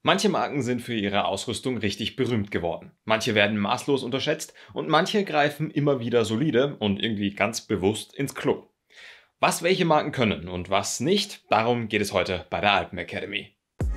Manche Marken sind für ihre Ausrüstung richtig berühmt geworden. Manche werden maßlos unterschätzt und manche greifen immer wieder solide und irgendwie ganz bewusst ins Klo. Was welche Marken können und was nicht, darum geht es heute bei der Alpen Academy.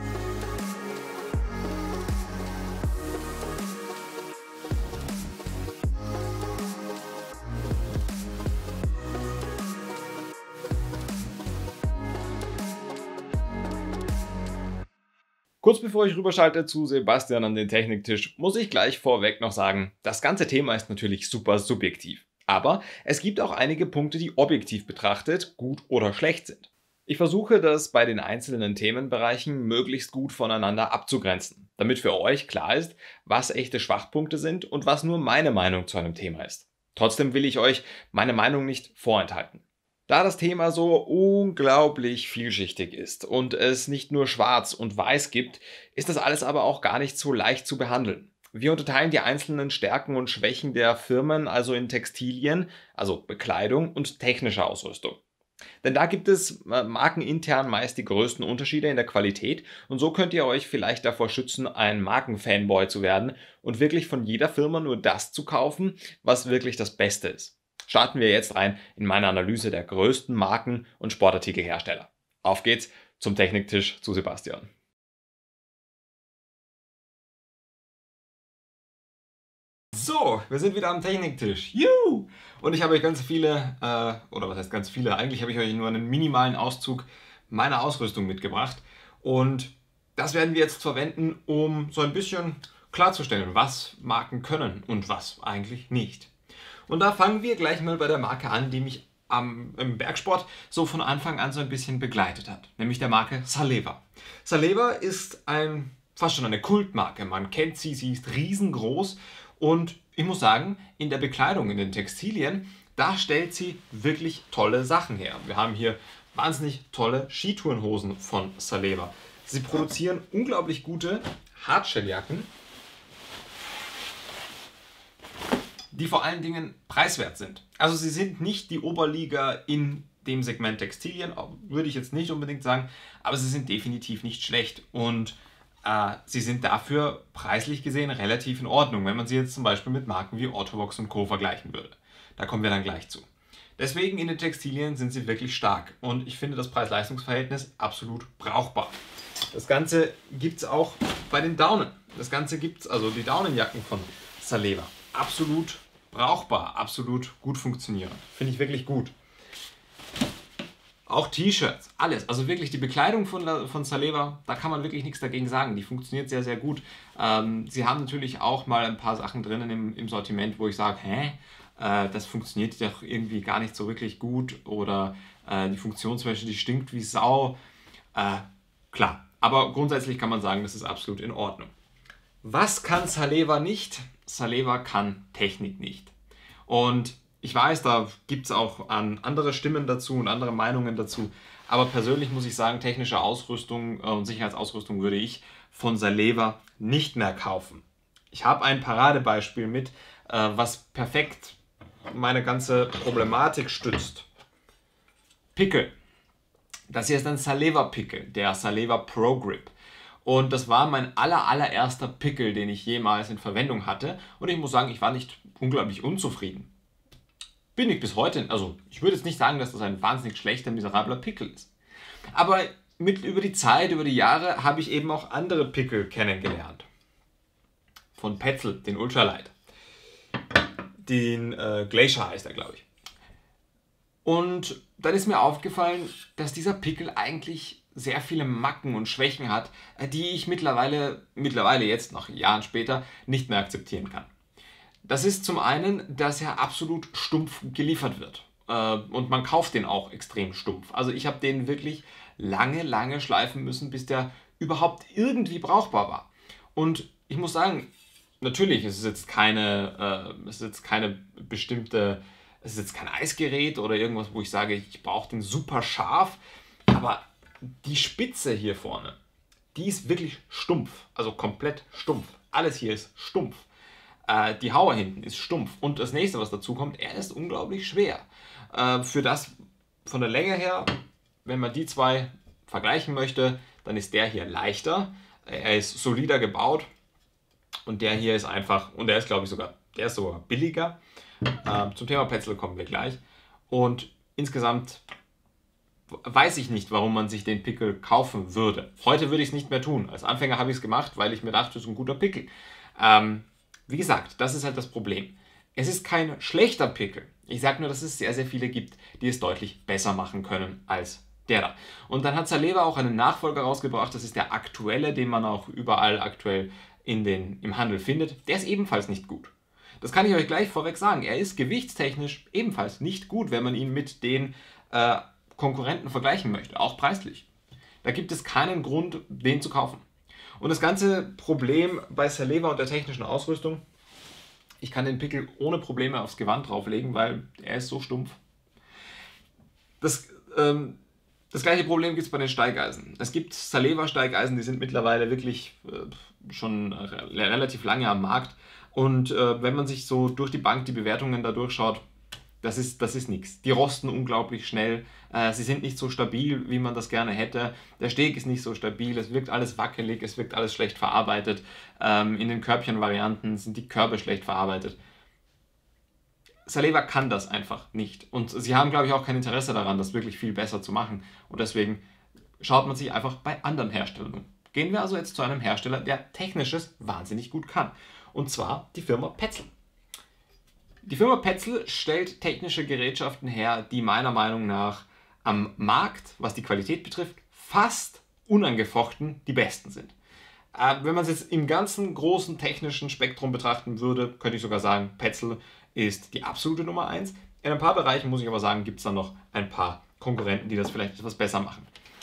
Kurz bevor ich rüberschalte zu Sebastian an den Techniktisch, muss ich gleich vorweg noch sagen, das ganze Thema ist natürlich super subjektiv. Aber es gibt auch einige Punkte, die objektiv betrachtet gut oder schlecht sind. Ich versuche das bei den einzelnen Themenbereichen möglichst gut voneinander abzugrenzen, damit für euch klar ist, was echte Schwachpunkte sind und was nur meine Meinung zu einem Thema ist. Trotzdem will ich euch meine Meinung nicht vorenthalten. Da das Thema so unglaublich vielschichtig ist und es nicht nur schwarz und weiß gibt, ist das alles aber auch gar nicht so leicht zu behandeln. Wir unterteilen die einzelnen Stärken und Schwächen der Firmen also in Textilien, also Bekleidung und technische Ausrüstung. Denn da gibt es markenintern meist die größten Unterschiede in der Qualität und so könnt ihr euch vielleicht davor schützen, ein Markenfanboy zu werden und wirklich von jeder Firma nur das zu kaufen, was wirklich das Beste ist. Starten wir jetzt rein in meine Analyse der größten Marken und Sportartikelhersteller. Auf geht's zum Techniktisch zu Sebastian. So, wir sind wieder am Techniktisch. Juhu! Und ich habe euch ganz viele, oder was heißt ganz viele, eigentlich habe ich euch nur einen minimalen Auszug meiner Ausrüstung mitgebracht. Und das werden wir jetzt verwenden, um so ein bisschen klarzustellen, was Marken können und was eigentlich nicht. Und da fangen wir gleich mal bei der Marke an, die mich im Bergsport so von Anfang an so ein bisschen begleitet hat, nämlich der Marke Saleva. Saleva ist fast schon eine Kultmarke, man kennt sie, sie ist riesengroß und ich muss sagen, in der Bekleidung, in den Textilien, da stellt sie wirklich tolle Sachen her. Wir haben hier wahnsinnig tolle Skitourenhosen von Saleva. Sie produzieren unglaublich gute Hartshelljacken, die vor allen Dingen preiswert sind. Also sie sind nicht die Oberliga in dem Segment Textilien, würde ich jetzt nicht unbedingt sagen, aber sie sind definitiv nicht schlecht und sie sind dafür preislich gesehen relativ in Ordnung, wenn man sie jetzt zum Beispiel mit Marken wie Ottobox und Co. vergleichen würde. Da kommen wir dann gleich zu. Deswegen in den Textilien sind sie wirklich stark und ich finde das Preis-Leistungs-Verhältnis absolut brauchbar. Das Ganze gibt es auch bei den Daunen. Das Ganze gibt es, also die Daunenjacken von Saleva. Absolut brauchbar, absolut gut funktionieren. Finde ich wirklich gut. Auch T-Shirts, alles. Also wirklich die Bekleidung von Saleva, da kann man wirklich nichts dagegen sagen. Die funktioniert sehr, sehr gut. Sie haben natürlich auch mal ein paar Sachen drinnen im Sortiment, wo ich sage, das funktioniert doch irgendwie gar nicht so wirklich gut. Oder die Funktion zum Beispiel, die stinkt wie Sau. Klar, aber grundsätzlich kann man sagen, das ist absolut in Ordnung. Was kann Saleva nicht? Saleva kann Technik nicht. Und ich weiß, da gibt es auch andere Stimmen dazu und andere Meinungen dazu. Aber persönlich muss ich sagen, technische Ausrüstung und Sicherheitsausrüstung würde ich von Saleva nicht mehr kaufen. Ich habe ein Paradebeispiel mit, was perfekt meine ganze Problematik stützt. Pickel. Das hier ist ein Saleva-Pickel, der Saleva Pro Grip. Und das war mein allererster Pickel, den ich jemals in Verwendung hatte. Und ich muss sagen, ich war nicht unglaublich unzufrieden. Bin ich bis heute, also ich würde jetzt nicht sagen, dass das ein wahnsinnig schlechter, miserabler Pickel ist. Aber über die Zeit, über die Jahre habe ich eben auch andere Pickel kennengelernt. Von Petzl, den Ultralight. Den Glacier heißt er, glaube ich. Und dann ist mir aufgefallen, dass dieser Pickel eigentlich sehr viele Macken und Schwächen hat, die ich mittlerweile jetzt, nach Jahren später, nicht mehr akzeptieren kann. Das ist zum einen, dass er absolut stumpf geliefert wird. Und man kauft den auch extrem stumpf. Also ich habe den wirklich lange schleifen müssen, bis der überhaupt irgendwie brauchbar war. Und ich muss sagen, natürlich ist es jetzt kein Eisgerät oder irgendwas, wo ich sage, ich brauche den super scharf, aber die Spitze hier vorne, die ist wirklich stumpf, also komplett stumpf. Alles hier ist stumpf. Die Haue hinten ist stumpf. Und das nächste, was dazu kommt, er ist unglaublich schwer. Für das von der Länge her, wenn man die zwei vergleichen möchte, dann ist der hier leichter. Er ist solider gebaut und der hier ist einfach, und der ist glaube ich sogar, der ist sogar billiger. Zum Thema Petzl kommen wir gleich. Und insgesamt weiß ich nicht, warum man sich den Pickel kaufen würde. Heute würde ich es nicht mehr tun. Als Anfänger habe ich es gemacht, weil ich mir dachte, das ist ein guter Pickel. Wie gesagt, das ist halt das Problem. Es ist kein schlechter Pickel. Ich sage nur, dass es sehr, sehr viele gibt, die es deutlich besser machen können als der da. Und dann hat Saleva auch einen Nachfolger rausgebracht. Das ist der aktuelle, den man auch überall aktuell im Handel findet. Der ist ebenfalls nicht gut. Das kann ich euch gleich vorweg sagen. Er ist gewichtstechnisch ebenfalls nicht gut, wenn man ihn mit den Konkurrenten vergleichen möchte, auch preislich. Da gibt es keinen Grund, den zu kaufen. Und das ganze Problem bei Saleva und der technischen Ausrüstung, ich kann den Pickel ohne Probleme aufs Gewand drauflegen, weil er ist so stumpf. Das gleiche Problem gibt es bei den Steigeisen. Es gibt Saleva-Steigeisen, die sind mittlerweile wirklich schon relativ lange am Markt. Und wenn man sich so durch die Bank die Bewertungen da durchschaut, das ist nichts. Die rosten unglaublich schnell, sie sind nicht so stabil, wie man das gerne hätte. Der Steg ist nicht so stabil, es wirkt alles wackelig, es wirkt alles schlecht verarbeitet. In den Körbchenvarianten sind die Körbe schlecht verarbeitet. Saleva kann das einfach nicht. Und sie haben, glaube ich, auch kein Interesse daran, das wirklich viel besser zu machen. Und deswegen schaut man sich einfach bei anderen Herstellern um. Gehen wir also jetzt zu einem Hersteller, der Technisches wahnsinnig gut kann. Und zwar die Firma Petzl. Die Firma Petzl stellt technische Gerätschaften her, die meiner Meinung nach am Markt, was die Qualität betrifft, fast unangefochten die besten sind. Wenn man es jetzt im ganzen großen technischen Spektrum betrachten würde, könnte ich sogar sagen, Petzl ist die absolute Nummer 1. In ein paar Bereichen, muss ich aber sagen, gibt es dann noch ein paar Konkurrenten, die das vielleicht etwas besser machen.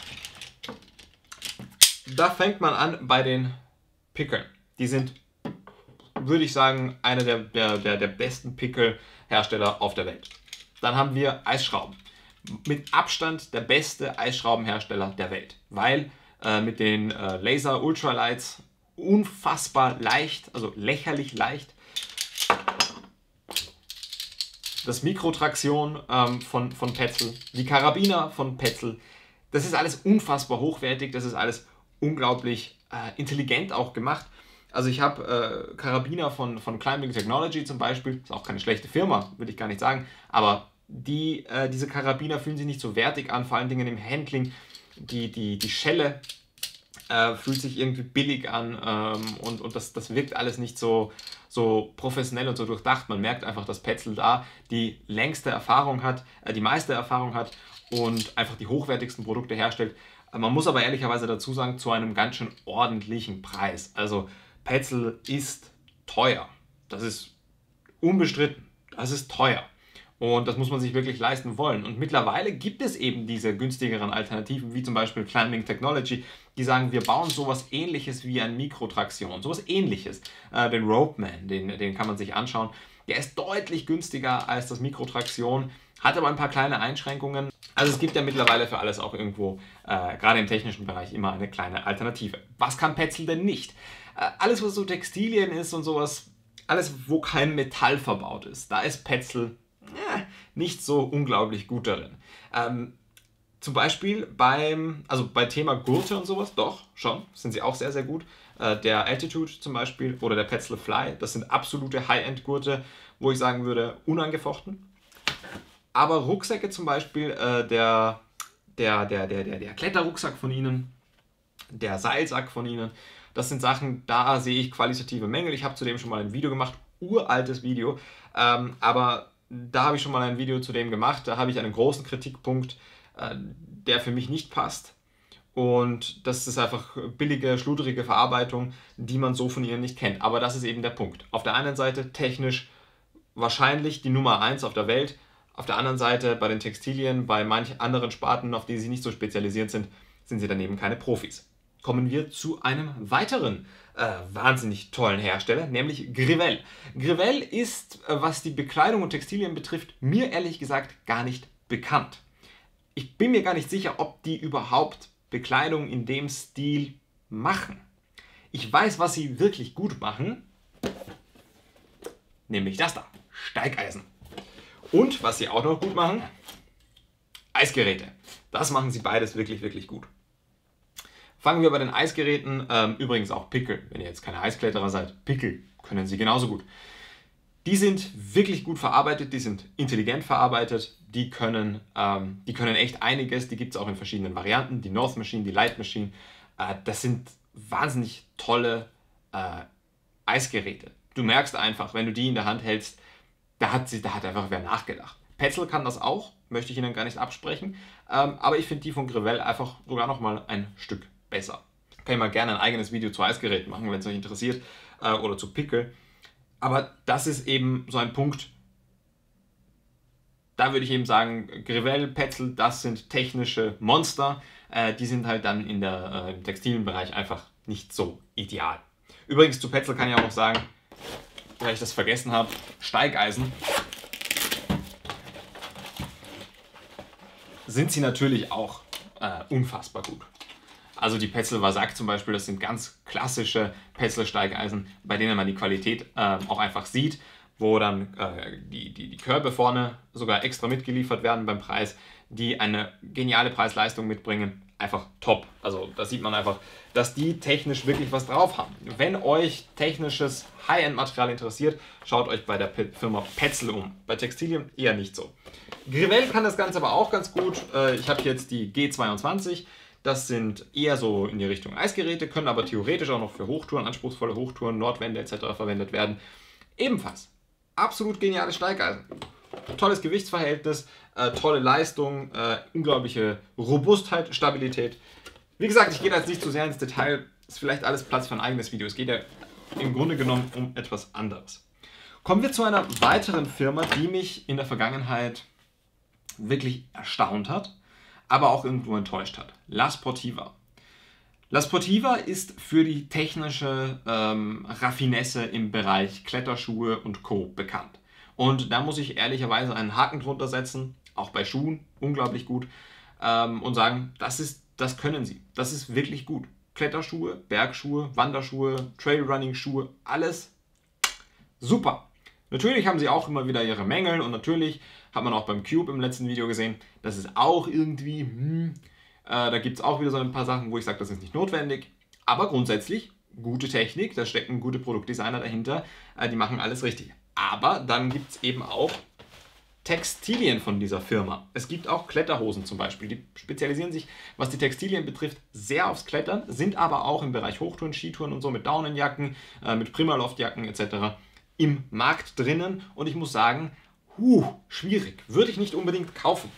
Da fängt man an bei den Pickeln. Die sind, würde ich sagen, einer der besten Pickelhersteller auf der Welt. Dann haben wir Eisschrauben. Mit Abstand der beste Eisschraubenhersteller der Welt, weil mit den Laser Ultralights unfassbar leicht, also lächerlich leicht. Das Mikrotraktion von Petzl, die Karabiner von Petzl, das ist alles unfassbar hochwertig, das ist alles unglaublich intelligent auch gemacht. Also ich habe Karabiner von Climbing Technology zum Beispiel, ist auch keine schlechte Firma, würde ich gar nicht sagen, aber diese Karabiner fühlen sich nicht so wertig an, vor allen Dingen im Handling. Die Schelle fühlt sich irgendwie billig an und das wirkt alles nicht so professionell und so durchdacht. Man merkt einfach, dass Petzl da die längste Erfahrung hat, die meiste Erfahrung hat und einfach die hochwertigsten Produkte herstellt. Man muss aber ehrlicherweise dazu sagen, zu einem ganz schön ordentlichen Preis. Also Petzl ist teuer. Das ist unbestritten. Das ist teuer. Und das muss man sich wirklich leisten wollen. Und mittlerweile gibt es eben diese günstigeren Alternativen, wie zum Beispiel Climbing Technology, die sagen, wir bauen sowas Ähnliches wie ein Mikrotraktion, sowas Ähnliches. Den Ropeman, den kann man sich anschauen. Der ist deutlich günstiger als das Mikrotraktion, hat aber ein paar kleine Einschränkungen. Also es gibt ja mittlerweile für alles auch irgendwo, gerade im technischen Bereich, immer eine kleine Alternative. Was kann Petzl denn nicht? Alles, was so Textilien ist und sowas, alles, wo kein Metall verbaut ist, da ist Petzl nicht so unglaublich gut darin. Zum Beispiel bei Thema Gurte und sowas, doch, schon, sind sie auch sehr, sehr gut. Der Altitude zum Beispiel oder der Petzl Fly, das sind absolute High-End-Gurte, wo ich sagen würde, unangefochten. Aber Rucksäcke zum Beispiel, der Kletterrucksack von ihnen, der Seilsack von ihnen, das sind Sachen, da sehe ich qualitative Mängel. Ich habe zudem schon mal ein Video gemacht, uraltes Video, aber da habe ich schon mal ein Video zu dem gemacht. Da habe ich einen großen Kritikpunkt, der für mich nicht passt. Und das ist einfach billige, schludrige Verarbeitung, die man so von ihnen nicht kennt. Aber das ist eben der Punkt. Auf der einen Seite technisch wahrscheinlich die Nummer 1 auf der Welt. Auf der anderen Seite bei den Textilien, bei manchen anderen Sparten, auf die sie nicht so spezialisiert sind, sind sie daneben keine Profis. Kommen wir zu einem weiteren wahnsinnig tollen Hersteller, nämlich Grivel. Grivel ist, was die Bekleidung und Textilien betrifft, mir ehrlich gesagt gar nicht bekannt. Ich bin mir gar nicht sicher, ob die überhaupt Bekleidung in dem Stil machen. Ich weiß, was sie wirklich gut machen, nämlich das da, Steigeisen. Und was sie auch noch gut machen, Eisgeräte. Das machen sie beides wirklich, wirklich gut. Fangen wir bei den Eisgeräten, übrigens auch Pickel, wenn ihr jetzt keine Eiskletterer seid, Pickel können sie genauso gut. Die sind wirklich gut verarbeitet, die sind intelligent verarbeitet, die können echt einiges, die gibt es auch in verschiedenen Varianten, die North Machine, die Light Machine, das sind wahnsinnig tolle Eisgeräte. Du merkst einfach, wenn du die in der Hand hältst, da hat einfach wer nachgedacht. Petzl kann das auch, möchte ich Ihnen gar nicht absprechen, aber ich finde die von Grivel einfach sogar noch mal ein Stück besser. Kann ich mal gerne ein eigenes Video zu Eisgeräten machen, wenn es euch interessiert, oder zu Pickel. Aber das ist eben so ein Punkt, da würde ich eben sagen, Grivel, Petzl, das sind technische Monster, die sind halt dann im textilen Bereich einfach nicht so ideal. Übrigens zu Petzl kann ich auch noch sagen, weil ich das vergessen habe, Steigeisen sind sie natürlich auch unfassbar gut. Also die Petzl Vasak zum Beispiel, das sind ganz klassische Petzl-Steigeisen, bei denen man die Qualität auch einfach sieht, wo dann die Körbe vorne sogar extra mitgeliefert werden beim Preis, die eine geniale Preis-Leistung mitbringen. Einfach top. Also da sieht man einfach, dass die technisch wirklich was drauf haben. Wenn euch technisches High-End-Material interessiert, schaut euch bei der Firma Petzl um. Bei Textilien eher nicht so. Grivel kann das Ganze aber auch ganz gut. Ich habe jetzt die G22. Das sind eher so in die Richtung Eisgeräte, können aber theoretisch auch noch für Hochtouren, anspruchsvolle Hochtouren, Nordwände etc. verwendet werden. Ebenfalls absolut geniale Steigeisen. Tolles Gewichtsverhältnis, tolle Leistung, unglaubliche Robustheit, Stabilität. Wie gesagt, ich gehe da jetzt nicht zu sehr ins Detail, ist vielleicht alles Platz für ein eigenes Video. Es geht ja im Grunde genommen um etwas anderes. Kommen wir zu einer weiteren Firma, die mich in der Vergangenheit wirklich erstaunt hat, aber auch irgendwo enttäuscht hat. La Sportiva. La Sportiva ist für die technische Raffinesse im Bereich Kletterschuhe und Co. bekannt. Und da muss ich ehrlicherweise einen Haken drunter setzen, auch bei Schuhen, unglaublich gut, und sagen, das können sie. Das ist wirklich gut. Kletterschuhe, Bergschuhe, Wanderschuhe, Trailrunning-Schuhe, alles super. Natürlich haben sie auch immer wieder ihre Mängel und natürlich hat man auch beim Cube im letzten Video gesehen, das ist auch irgendwie, da gibt es auch wieder so ein paar Sachen, wo ich sage, das ist nicht notwendig. Aber grundsätzlich gute Technik, da stecken gute Produktdesigner dahinter, die machen alles richtig. Aber dann gibt es eben auch Textilien von dieser Firma. Es gibt auch Kletterhosen zum Beispiel, die spezialisieren sich, was die Textilien betrifft, sehr aufs Klettern, sind aber auch im Bereich Hochtouren, Skitouren und so mit Daunenjacken, mit Primaloftjacken etc. im Markt drinnen und ich muss sagen, schwierig, würde ich nicht unbedingt kaufen.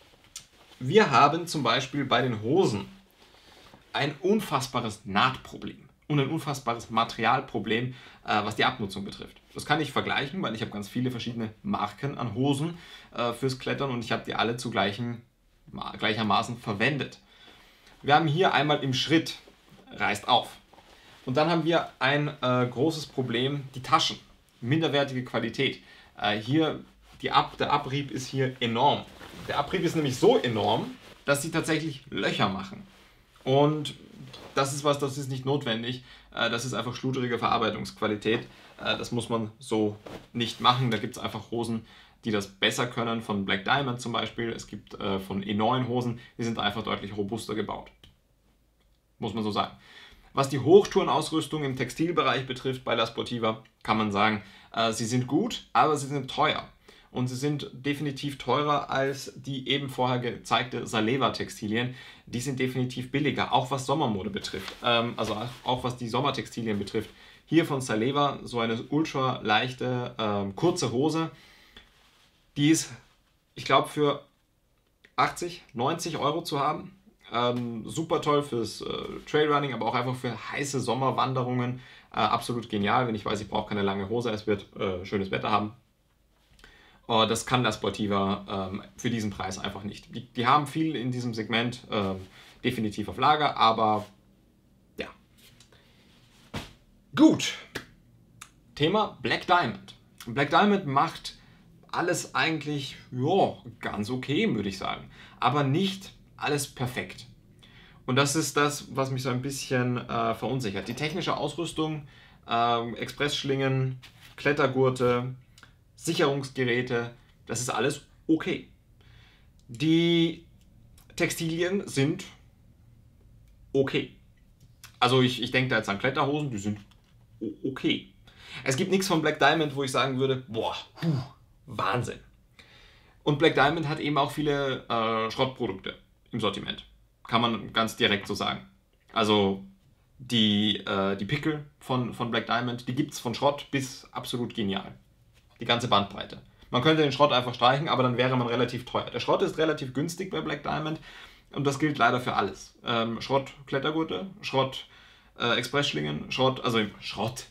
Wir haben zum Beispiel bei den Hosen ein unfassbares Nahtproblem und ein unfassbares Materialproblem, was die Abnutzung betrifft. Das kann ich vergleichen, weil ich habe ganz viele verschiedene Marken an Hosen fürs Klettern und ich habe die alle gleichermaßen verwendet. Wir haben hier einmal im Schritt, reißt auf. Und dann haben wir ein großes Problem, die Taschen, minderwertige Qualität. Hier der Abrieb ist hier enorm. Der Abrieb ist nämlich so enorm, dass sie tatsächlich Löcher machen. Und das ist nicht notwendig. Das ist einfach schludrige Verarbeitungsqualität. Das muss man so nicht machen. Da gibt es einfach Hosen, die das besser können, von Black Diamond zum Beispiel. Es gibt von E9 Hosen, die sind einfach deutlich robuster gebaut. Muss man so sagen. Was die Hochtourenausrüstung im Textilbereich betrifft bei La Sportiva, kann man sagen, sie sind gut, aber sie sind teuer. Und sie sind definitiv teurer als die eben vorher gezeigte Saleva Textilien. Die sind definitiv billiger, auch was Sommermode betrifft. Also auch was die Sommertextilien betrifft. Hier von Saleva so eine ultra leichte, kurze Hose. Die ist, ich glaube, für 80, 90 Euro zu haben. Super toll fürs Trailrunning, aber auch einfach für heiße Sommerwanderungen. Absolut genial, wenn ich weiß, ich brauche keine lange Hose, es wird schönes Wetter haben. Das kann La Sportiva für diesen Preis einfach nicht. Die haben viel in diesem Segment definitiv auf Lager, aber ja. Gut. Thema Black Diamond. Black Diamond macht alles eigentlich ganz okay, würde ich sagen. Aber nicht alles perfekt. Und das ist das, was mich so ein bisschen verunsichert. Die technische Ausrüstung, Expressschlingen, Klettergurte, Sicherungsgeräte, das ist alles okay. Die Textilien sind okay. Also ich denke da jetzt an Kletterhosen, die sind okay. Es gibt nichts von Black Diamond, wo ich sagen würde, boah, Wahnsinn. Und Black Diamond hat eben auch viele Schrottprodukte im Sortiment. Kann man ganz direkt so sagen. Also die Pickel von Black Diamond, die gibt es von Schrott bis absolut genial. Die ganze Bandbreite. Man könnte den Schrott einfach streichen, aber dann wäre man relativ teuer. Der Schrott ist relativ günstig bei Black Diamond und das gilt leider für alles. Schrott Klettergurte, Schrott Expressschlingen, Schrott, also Schrott.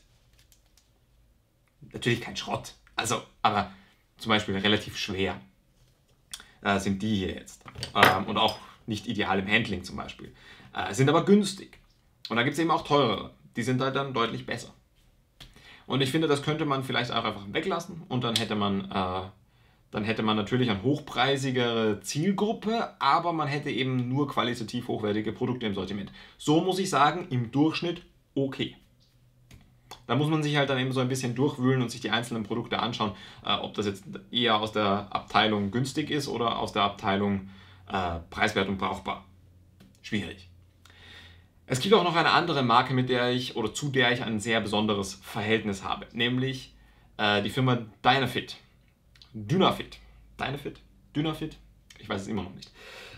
Natürlich kein Schrott, also, aber zum Beispiel relativ schwer sind die hier jetzt. Und auch nicht ideal im Handling zum Beispiel. Sind aber günstig. Und da gibt es eben auch teurere. Die sind halt dann deutlich besser. Und ich finde, das könnte man vielleicht auch einfach weglassen und dann hätte man natürlich eine hochpreisigere Zielgruppe, aber man hätte eben nur qualitativ hochwertige Produkte im Sortiment. So muss ich sagen, im Durchschnitt okay. Da muss man sich halt dann eben so ein bisschen durchwühlen und sich die einzelnen Produkte anschauen, ob das jetzt eher aus der Abteilung günstig ist oder aus der Abteilung preiswert und brauchbar. Schwierig. Es gibt auch noch eine andere Marke, zu der ich ein sehr besonderes Verhältnis habe, nämlich die Firma Dynafit. Dynafit. Dynafit? Dynafit? Ich weiß es immer noch nicht.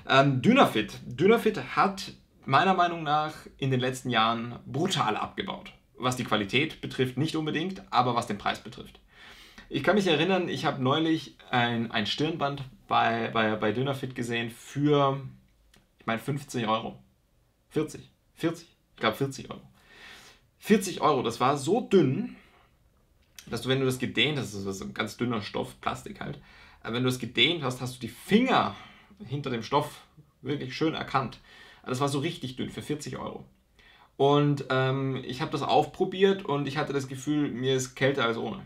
Dynafit hat meiner Meinung nach in den letzten Jahren brutal abgebaut. Was die Qualität betrifft, nicht unbedingt, aber was den Preis betrifft. Ich kann mich erinnern, ich habe neulich ein Stirnband bei Dynafit gesehen für, ich meine, 50 Euro. 40, ich glaube 40 Euro. 40 Euro, das war so dünn, dass du, wenn du das gedehnt hast, das ist ein ganz dünner Stoff, Plastik halt, wenn du das gedehnt hast, hast du die Finger hinter dem Stoff wirklich schön erkannt. Das war so richtig dünn für 40 Euro. Und ich habe das aufprobiert und ich hatte das Gefühl, mir ist kälter als ohne.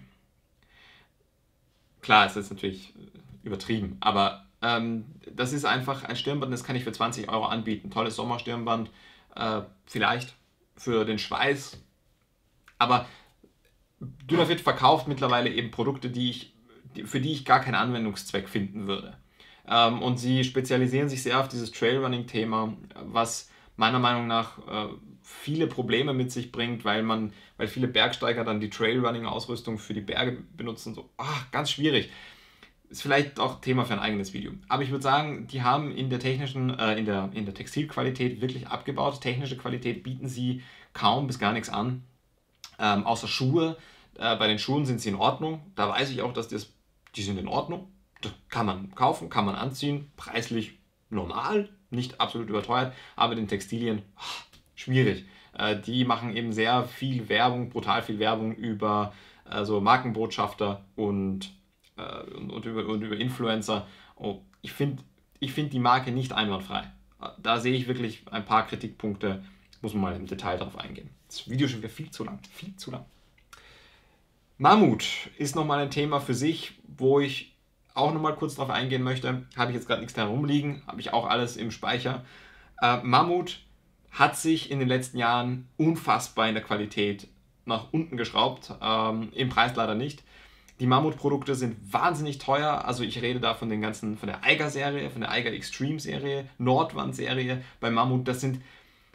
Klar, es ist natürlich übertrieben, aber das ist einfach ein Stirnband, das kann ich für 20 Euro anbieten. Tolles Sommerstirnband, vielleicht für den Schweiß. Aber Dynafit verkauft mittlerweile eben Produkte, für die ich gar keinen Anwendungszweck finden würde. Und sie spezialisieren sich sehr auf dieses Trailrunning-Thema, was meiner Meinung nach viele Probleme mit sich bringt, weil viele Bergsteiger dann die Trailrunning-Ausrüstung für die Berge benutzen. So, ganz schwierig. Ist vielleicht auch Thema für ein eigenes Video. Aber ich würde sagen, die haben in der Textilqualität wirklich abgebaut. Technische Qualität bieten sie kaum bis gar nichts an. Außer Schuhe. Bei den Schuhen sind sie in Ordnung. Da weiß ich auch, dass die sind in Ordnung. Das kann man kaufen, kann man anziehen. Preislich normal, nicht absolut überteuert. Aber den Textilien, schwierig. Die machen eben sehr viel Werbung, brutal viel Werbung über so Markenbotschafter und über Influencer. Ich finde die Marke nicht einwandfrei. Da sehe ich wirklich ein paar Kritikpunkte, muss man mal im Detail drauf eingehen. Das Video ist schon wieder viel zu lang. Mammut ist nochmal ein Thema für sich, wo ich auch nochmal kurz drauf eingehen möchte. Habe ich jetzt gerade nichts da rumliegen, habe ich auch alles im Speicher. Mammut hat sich in den letzten Jahren unfassbar in der Qualität nach unten geschraubt, im Preis leider nicht. Die Mammut-Produkte sind wahnsinnig teuer, also ich rede da von der Eiger-Serie, von der Eiger Extreme-Serie, Nordwand-Serie bei Mammut, das sind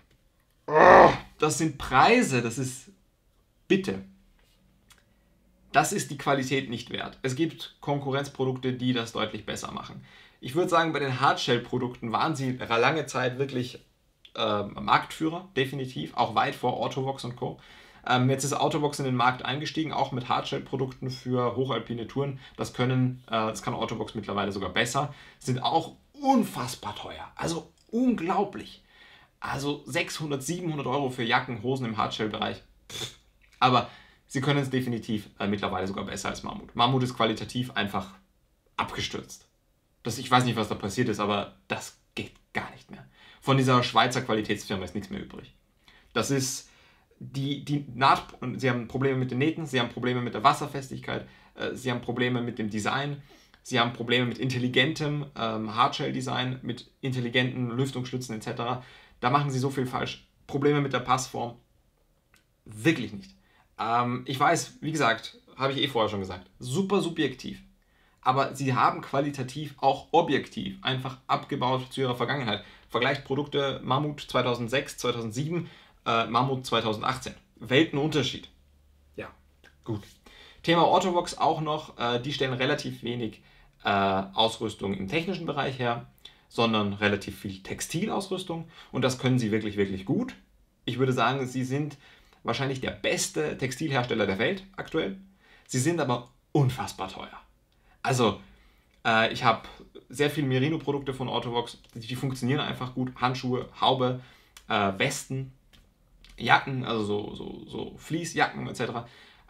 Preise, bitte, das ist die Qualität nicht wert. Es gibt Konkurrenzprodukte, die das deutlich besser machen. Ich würde sagen, bei den Hardshell-Produkten waren sie lange Zeit wirklich Marktführer, definitiv, auch weit vor Autovox und Co. Jetzt ist Autovox in den Markt eingestiegen, auch mit Hardshell-Produkten für hochalpine Touren. Das kann Autovox mittlerweile sogar besser. Sind auch unfassbar teuer, also unglaublich. Also 600, 700 Euro für Jacken, Hosen im Hardshell-Bereich. Aber sie können es definitiv mittlerweile sogar besser als Mammut. Mammut ist qualitativ einfach abgestürzt. Ich weiß nicht, was da passiert ist, aber das geht gar nicht mehr. Von dieser Schweizer Qualitätsfirma ist nichts mehr übrig. Das ist sie haben Probleme mit den Nähten, sie haben Probleme mit der Wasserfestigkeit, sie haben Probleme mit dem Design, sie haben Probleme mit intelligentem Hardshell-Design, mit intelligenten Lüftungsschlitzen etc. Da machen sie so viel falsch. Probleme mit der Passform, wirklich nicht. Ich weiß, wie gesagt, habe ich vorher schon gesagt, super subjektiv. Aber sie haben qualitativ auch objektiv einfach abgebaut zu ihrer Vergangenheit. Vergleicht Produkte Mammut 2006, 2007 Mammut 2018. Weltenunterschied. Ja, gut. Thema Orthovox auch noch, die stellen relativ wenig Ausrüstung im technischen Bereich her, sondern relativ viel Textilausrüstung und das können sie wirklich, wirklich gut. Ich würde sagen, sie sind wahrscheinlich der beste Textilhersteller der Welt aktuell. Sie sind aber unfassbar teuer. Also, ich habe sehr viele Merino-Produkte von Orthovox, die funktionieren einfach gut. Handschuhe, Haube, Westen, Jacken, also so Fleecejacken etc.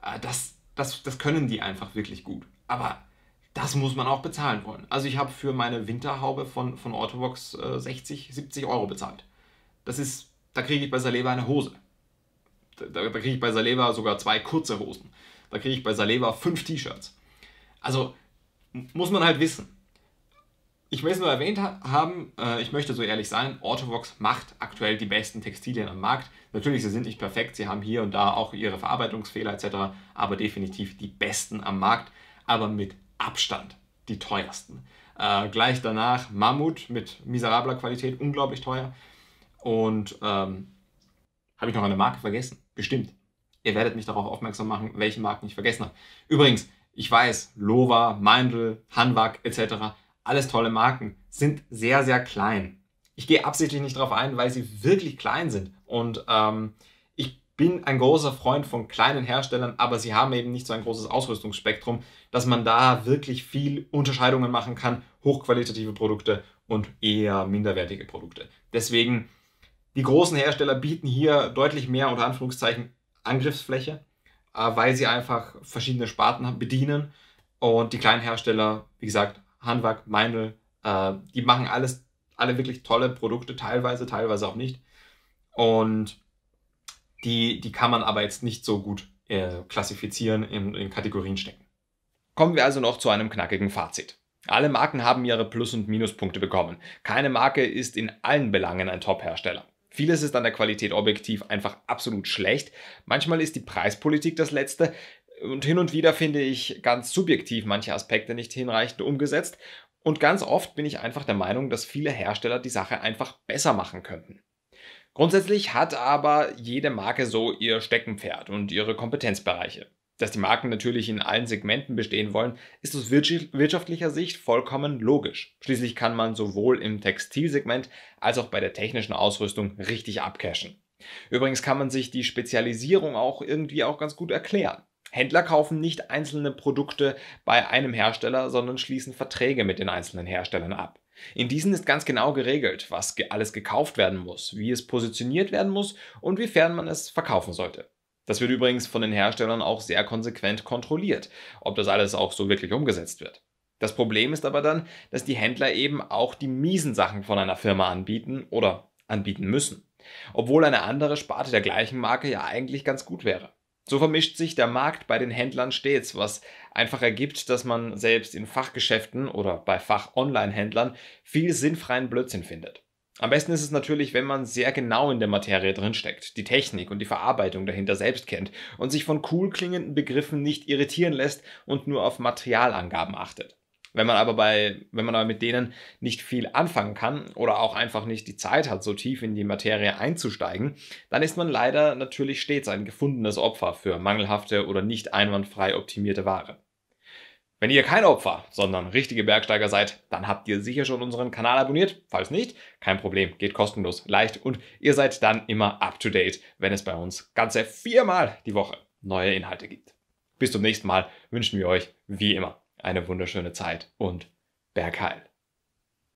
Das können die einfach wirklich gut. Aber das muss man auch bezahlen wollen. Also ich habe für meine Winterhaube von Orthovox 60, 70 Euro bezahlt. Da kriege ich bei Saleva eine Hose. Da kriege ich bei Saleva sogar 2 kurze Hosen. Da kriege ich bei Saleva 5 T-Shirts. Also muss man halt wissen. Ich will es nur erwähnt haben, ich möchte so ehrlich sein, Orthovox macht aktuell die besten Textilien am Markt. Natürlich, sie sind nicht perfekt, sie haben hier und da auch ihre Verarbeitungsfehler etc., aber definitiv die besten am Markt, aber mit Abstand die teuersten. Gleich danach Mammut mit miserabler Qualität, unglaublich teuer. Und habe ich noch eine Marke vergessen? Bestimmt. Ihr werdet mich darauf aufmerksam machen, welche Marken ich vergessen habe. Übrigens, ich weiß, Lova, Meindl, Hanwag etc., alles tolle Marken, sind sehr, sehr klein. Ich gehe absichtlich nicht darauf ein, weil sie wirklich klein sind. Und ich bin ein großer Freund von kleinen Herstellern, aber sie haben eben nicht so ein großes Ausrüstungsspektrum, dass man da wirklich viel Unterscheidungen machen kann, hochqualitative Produkte und eher minderwertige Produkte. Deswegen, die großen Hersteller bieten hier deutlich mehr, unter Anführungszeichen, Angriffsfläche, weil sie einfach verschiedene Sparten bedienen. Und die kleinen Hersteller, wie gesagt, Hanwag, Meindl, die machen alle wirklich tolle Produkte, teilweise auch nicht. Und die kann man aber jetzt nicht so gut klassifizieren, in Kategorien stecken. Kommen wir also noch zu einem knackigen Fazit. Alle Marken haben ihre Plus- und Minuspunkte bekommen. Keine Marke ist in allen Belangen ein Top-Hersteller. Vieles ist an der Qualität objektiv einfach absolut schlecht. Manchmal ist die Preispolitik das Letzte. Und hin und wieder finde ich ganz subjektiv manche Aspekte nicht hinreichend umgesetzt. Und ganz oft bin ich einfach der Meinung, dass viele Hersteller die Sache einfach besser machen könnten. Grundsätzlich hat aber jede Marke so ihr Steckenpferd und ihre Kompetenzbereiche. Dass die Marken natürlich in allen Segmenten bestehen wollen, ist aus wirtschaftlicher Sicht vollkommen logisch. Schließlich kann man sowohl im Textilsegment als auch bei der technischen Ausrüstung richtig abcashen. Übrigens kann man sich die Spezialisierung auch irgendwie auch ganz gut erklären. Händler kaufen nicht einzelne Produkte bei einem Hersteller, sondern schließen Verträge mit den einzelnen Herstellern ab. In diesen ist ganz genau geregelt, was alles gekauft werden muss, wie es positioniert werden muss und wiefern man es verkaufen sollte. Das wird übrigens von den Herstellern auch sehr konsequent kontrolliert, ob das alles auch so wirklich umgesetzt wird. Das Problem ist aber dann, dass die Händler eben auch die miesen Sachen von einer Firma anbieten oder anbieten müssen, obwohl eine andere Sparte der gleichen Marke ja eigentlich ganz gut wäre. So vermischt sich der Markt bei den Händlern stets, was einfach ergibt, dass man selbst in Fachgeschäften oder bei Fach-Online-Händlern viel sinnfreien Blödsinn findet. Am besten ist es natürlich, wenn man sehr genau in der Materie drinsteckt, die Technik und die Verarbeitung dahinter selbst kennt und sich von cool klingenden Begriffen nicht irritieren lässt und nur auf Materialangaben achtet. Wenn man aber mit denen nicht viel anfangen kann oder auch einfach nicht die Zeit hat, so tief in die Materie einzusteigen, dann ist man leider natürlich stets ein gefundenes Opfer für mangelhafte oder nicht einwandfrei optimierte Ware. Wenn ihr kein Opfer, sondern richtige Bergsteiger seid, dann habt ihr sicher schon unseren Kanal abonniert. Falls nicht, kein Problem, geht kostenlos, leicht und ihr seid dann immer up to date, wenn es bei uns ganze 4-mal die Woche neue Inhalte gibt. Bis zum nächsten Mal wünschen wir euch, wie immer, eine wunderschöne Zeit und Bergheil.